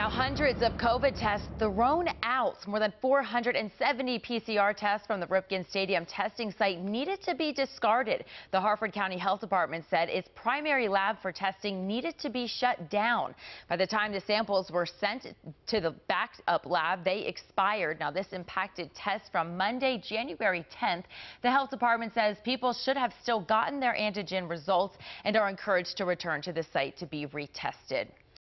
hundreds of COVID tests thrown out. More than 470 PCR tests from the Ripken Stadium testing site needed to be discarded. The Harford County Health Department said its primary lab for testing needed to be shut down. By the time the samples were sent to the backup lab, they expired. Now, this impacted tests from Monday, January 10th. The health department says people should have still gotten their antigen results and are encouraged to return to the site to be retested.